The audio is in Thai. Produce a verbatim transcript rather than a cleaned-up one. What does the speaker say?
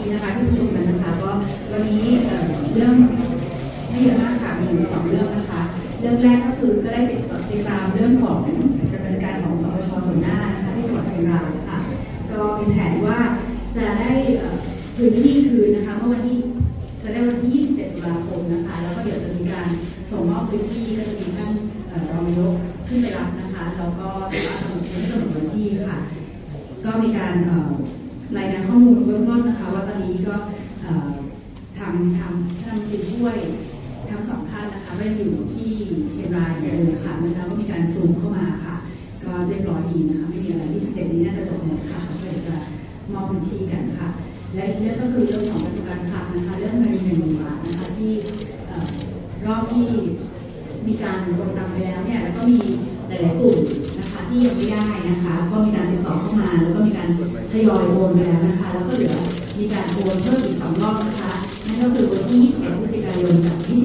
นะคะที่ประชุมกันนะคะก็วันนี้เรื่องไม่เยอะมากค่ะมีอยู่สองเรื่องนะคะเรื่องแรกก็คือก็ได้ติดติดตามเรื่องของดำเนินการของสปช.ส่วนหน้านะคะที่จังหวัดเชียงรายค่ะก็มีแผนว่าจะได้พื้นที่คืนนะคะเมื่อวันที่จะได้วันที่ยี่สิบเจ็ดตุลาคมนะคะแล้วก็เดี๋ยวจะมีการส่งมอบพื้นที่ก็จะมีท่านรองนายกขึ้นไปรับนะคะแล้วก็แต่ว่าสมุดไม่กำหนดวันที่ค่ะก็มีการรายงานข้อมูลเบื้องต้นนะคะว่าตอนนี้ก็ทำทำท่านผู้ช่วยทั้งสองท่านนะคะไม่อยู่ที่เชียงรายเลยค่ะเมื่อเช้าก็มีการซูมเข้ามาค่ะก็เรียบร้อยดีนะคะไม่มีอะไรที่สิบเจ็ดนี้น่าจะจบหมดค่ะก็เลยจะมอบพื้นที่กันค่ะและอีกเรื่องก็คือเรื่องของประสบการณ์คลับนะคะเรื่องเงินหนึ่งหมื่นบาทนะคะที่รอบที่มีการโอนตังไปแล้วเนี่ยแล้วก็มีหลายๆกลุ่มนะคะที่ยังไม่ได้นะคะก็มีการติดต่อเข้ามาแล้วก็มีการทยอยโอนไปแล้วนะคะแล้วก็เหลือมีการโอนเพิ่มอีกสองรอบนะคะนั่นก็คือวันที่ยี่สิบเอ็ดพฤศจิกายนกับ